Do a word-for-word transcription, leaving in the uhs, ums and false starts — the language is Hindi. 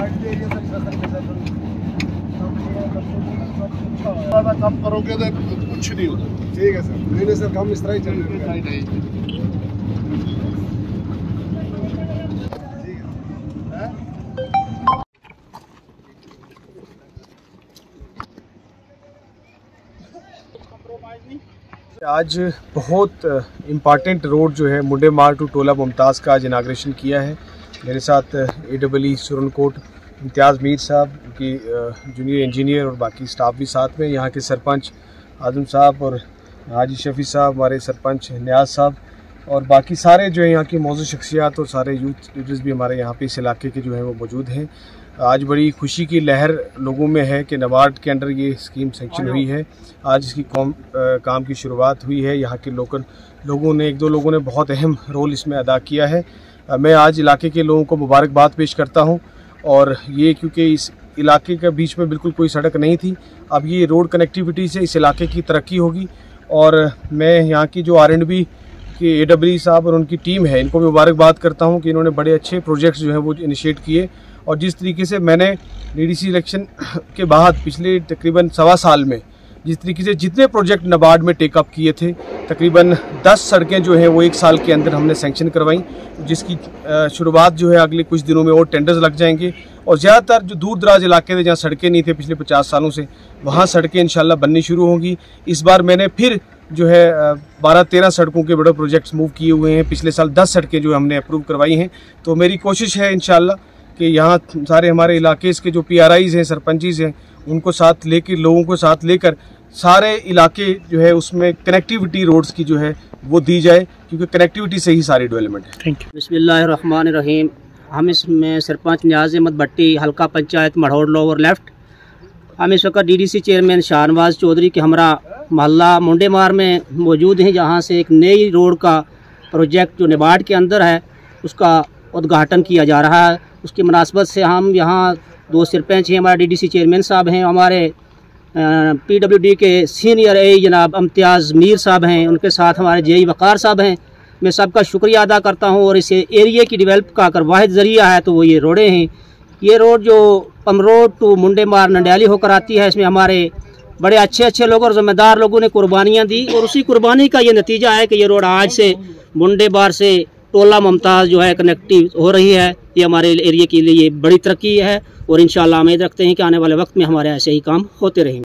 काम करोगे तो कुछ नहीं होता। ठीक है सर, नहीं नहीं सर, काम इस तरह ही चलेगा। आज बहुत इम्पॉर्टेंट रोड जो है मुंडे मार टू टोला मुमताज़ का आज इनाग्रेशन किया है। मेरे साथ A double E Surankote Imtiaz Mir साहब की जूनियर इंजीनियर और बाकी स्टाफ भी साथ में, यहाँ के सरपंच आजम साहब और हाजी शफी साहब, हमारे सरपंच न्याज साहब और बाकी सारे जो है यहाँ की मौजूद शख्सियात और सारे यूथ लीडर्स भी हमारे यहाँ पे इस इलाके के जो हैं वो मौजूद हैं। आज बड़ी खुशी की लहर लोगों में है कि नबार्ड के अंडर ये स्कीम सेंक्शन हुई है। आज इसकी कॉम काम की शुरुआत हुई है। यहाँ के लोकल लोगों ने, एक दो लोगों ने बहुत अहम रोल इसमें अदा किया है। मैं आज इलाके के लोगों को मुबारकबाद पेश करता हूँ। और ये क्योंकि इस इलाके के बीच में बिल्कुल कोई सड़क नहीं थी, अब ये रोड कनेक्टिविटी से इस इलाके की तरक्की होगी। और मैं यहाँ की जो आर एंड बी के ए डब्ल्यू साहब और उनकी टीम है, इनको भी मुबारकबाद करता हूँ कि इन्होंने बड़े अच्छे प्रोजेक्ट्स जो हैं वो इनिशिएट किए। और जिस तरीके से मैंने डी डी सी इलेक्शन के बाद पिछले तकरीबन सवा साल में जिस तरीके से जितने प्रोजेक्ट नबार्ड में टेकअप किए थे, तकरीबन दस सड़कें जो हैं वो एक साल के अंदर हमने सैंक्शन करवाई, जिसकी शुरुआत जो है अगले कुछ दिनों में और टेंडर्स लग जाएंगे। और ज़्यादातर जो दूर दराज इलाके थे जहाँ सड़कें नहीं थे पिछले पचास सालों से, वहाँ सड़कें इंशाल्लाह बननी शुरू होंगी। इस बार मैंने फिर जो है बारह तेरह सड़कों के बड़े प्रोजेक्ट्स मूव किए हुए हैं। पिछले साल दस सड़कें जो हमने अप्रूव करवाई हैं। तो मेरी कोशिश है इंशाल्लाह कि यहाँ सारे हमारे इलाके के जो पी आर आईज़ हैं, सरपंचीज़ हैं, उनको साथ लेकर, लोगों को साथ लेकर सारे इलाके जो है उसमें कनेक्टिविटी रोड्स की जो है वो दी जाए, क्योंकि कनेक्टिविटी से ही सारी डेवलपमेंट है। Thank you. बिस्मिल्लाहिर्रहमानिर्रहीम। हम इसमें सरपंच न्याज़ अहमद भट्टी, हल्का पंचायत मढ़ौर लोअर लेफ्ट। हम इस वक्त D D C chairman Shahnawaz Chaudhary के हमरा मोहल्ला मुंडे मार में मौजूद हैं, जहाँ से एक नई रोड का प्रोजेक्ट जो नबार्ड के अंदर है उसका उद्घाटन किया जा रहा है। उसकी मुनासबत से हम यहाँ दो सरपंच हैं, हमारे डी डी सी चेयरमैन साहब हैं, हमारे पी डब्ल्यू डी के सीनियर ए जनाब इम्तियाज़ मीर साहब हैं, उनके साथ हमारे जे ई वक़ार साहब हैं। मैं सबका शुक्रिया अदा करता हूँ। और इस एरिए की डेवलप का अगर वाहिद ज़रिया है तो वो ये रोडें हैं। ये रोड जो पम रोड टू मुंडे मार नंडियाली होकर आती है, इसमें हमारे बड़े अच्छे अच्छे लोग और ज़िम्मेदार लोगों ने कुर्बानियाँ दी, और उसी कुर्बानी का ये नतीजा है कि ये रोड आज से मुंडे मार से टोला मुमताज़ जो है कनेक्टिव हो रही है। ये हमारे एरिया के लिए बड़ी तरक्की है और इंशाअल्लाह उम्मीद रखते हैं कि आने वाले वक्त में हमारे ऐसे ही काम होते रहेंगे।